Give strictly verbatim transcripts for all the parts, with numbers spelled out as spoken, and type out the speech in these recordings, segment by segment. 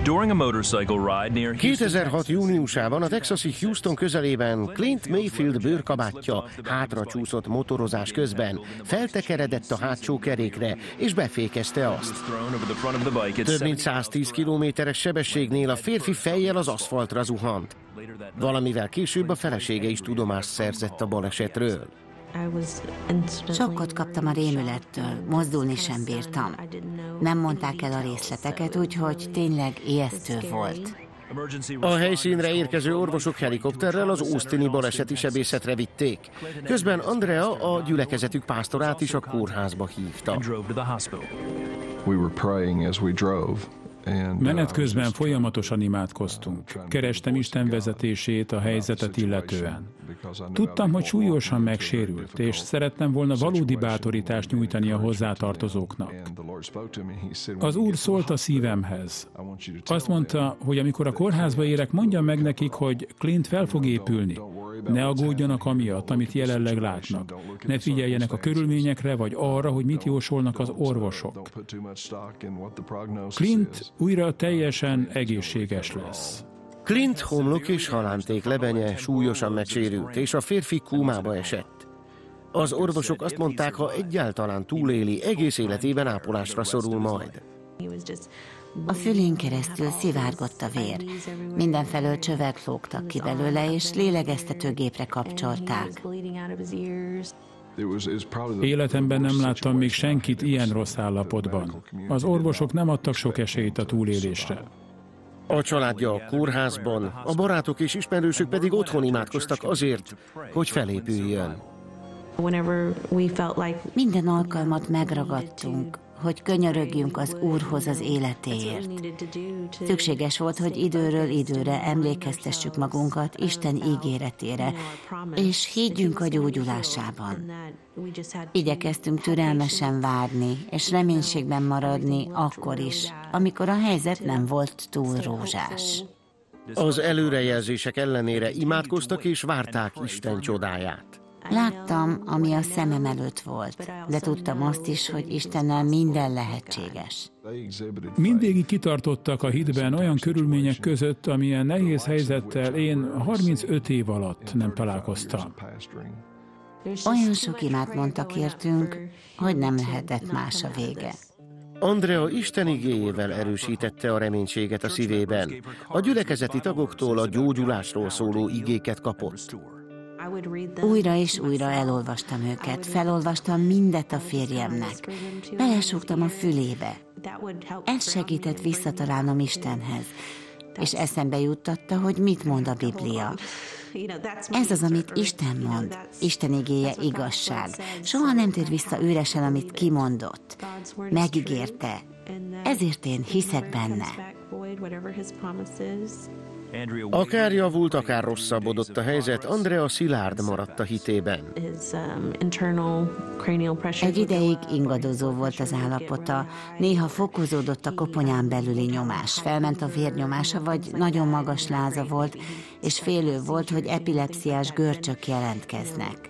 kétezer-hat júniusában a texasi Houston közelében Clint Mayfield bőrkabátja hátra csúszott motorozás közben, feltekeredett a hátsó kerékre, és befékezte azt. Több mint száztíz kilométeres sebességnél a férfi fejjel az aszfaltra zuhant. Valamivel később a felesége is tudomást szerzett a balesetről. Sokkot kaptam a rémülettől, mozdulni sem bírtam. Nem mondták el a részleteket, úgyhogy tényleg ijesztő volt. A helyszínre érkező orvosok helikopterrel az austini baleseti sebészetre vitték. Közben Andrea a gyülekezetük pásztorát is a kórházba hívta. Menet közben folyamatosan imádkoztunk. Kerestem Isten vezetését a helyzetet illetően. Tudtam, hogy súlyosan megsérült, és szerettem volna valódi bátorítást nyújtani a hozzátartozóknak. Az Úr szólt a szívemhez. Azt mondta, hogy amikor a kórházba érek, mondjam meg nekik, hogy Clint fel fog épülni. Ne aggódjanak amiatt, amit jelenleg látnak. Ne figyeljenek a körülményekre, vagy arra, hogy mit jósolnak az orvosok. Clint újra teljesen egészséges lesz. Clint homlok és halánték lebenye súlyosan megsérült, és a férfi kómába esett. Az orvosok azt mondták, ha egyáltalán túléli, egész életében ápolásra szorul majd. A fülén keresztül szivárgott a vér. Mindenfelől csövek lógtak ki belőle, és lélegeztetőgépre kapcsolták. Életemben nem láttam még senkit ilyen rossz állapotban. Az orvosok nem adtak sok esélyt a túlélésre. A családja a kórházban, a barátok és ismerősök pedig otthon imádkoztak azért, hogy felépüljön. Minden alkalmat megragadtunk, hogy könyörögjünk az Úrhoz az életéért. Szükséges volt, hogy időről időre emlékeztessük magunkat Isten ígéretére, és higgyünk a gyógyulásában. Igyekeztünk türelmesen várni, és reménységben maradni akkor is, amikor a helyzet nem volt túl rózsás. Az előrejelzések ellenére imádkoztak és várták Isten csodáját. Láttam, ami a szemem előtt volt, de tudtam azt is, hogy Istennel minden lehetséges. Mindvégig kitartottak a hitben olyan körülmények között, amilyen nehéz helyzettel én harmincöt év alatt nem találkoztam. Olyan sok imát mondtak értünk, hogy nem lehetett más a vége. Andrea Isten igéjével erősítette a reménységet a szívében. A gyülekezeti tagoktól a gyógyulásról szóló igéket kapott. Újra és újra elolvastam őket, felolvastam mindet a férjemnek. Belesúgtam a fülébe. Ez segített visszatalálnom Istenhez, és eszembe juttatta, hogy mit mond a Biblia. Ez az, amit Isten mond. Isten igéje igazság. Soha nem tér vissza üresen, amit kimondott. Megígérte. Ezért én hiszek benne. Akár javult, akár rosszabbodott a helyzet, Andrea szilárd maradt a hitében. Egy ideig ingadozó volt az állapota, néha fokozódott a koponyán belüli nyomás, felment a vérnyomása, vagy nagyon magas láza volt, és félő volt, hogy epilepsziás görcsök jelentkeznek.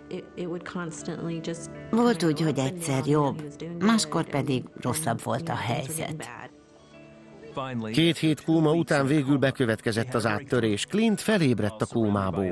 Volt úgy, hogy egyszer jobb, máskor pedig rosszabb volt a helyzet. Két hét kóma után végül bekövetkezett az áttörés. Clint felébredt a kómából.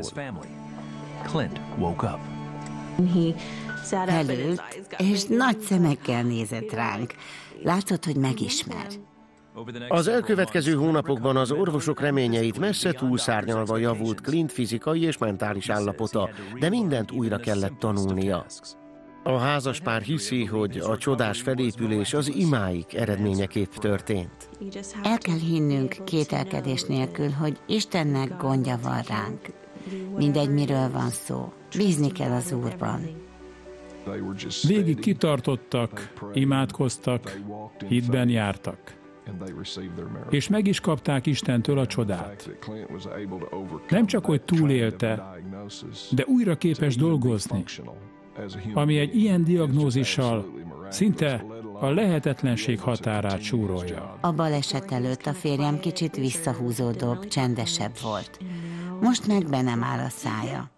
Felült, és nagy szemekkel nézett ránk. Látszott, hogy megismer. Az elkövetkező hónapokban az orvosok reményeit messze túlszárnyalva javult Clint fizikai és mentális állapota, de mindent újra kellett tanulnia. A házaspár hiszi, hogy a csodás felépülés az imáik eredményeképp történt. El kell hinnünk kételkedés nélkül, hogy Istennek gondja van ránk. Mindegy, miről van szó. Bízni kell az Úrban. Végig kitartottak, imádkoztak, hitben jártak. És meg is kapták Istentől a csodát. Nem csak, hogy túlélte, de újra képes dolgozni, ami egy ilyen diagnózissal szinte a lehetetlenség határát súrolja. A baleset előtt a férjem kicsit visszahúzódóbb, csendesebb volt. Most meg be nem áll a szája.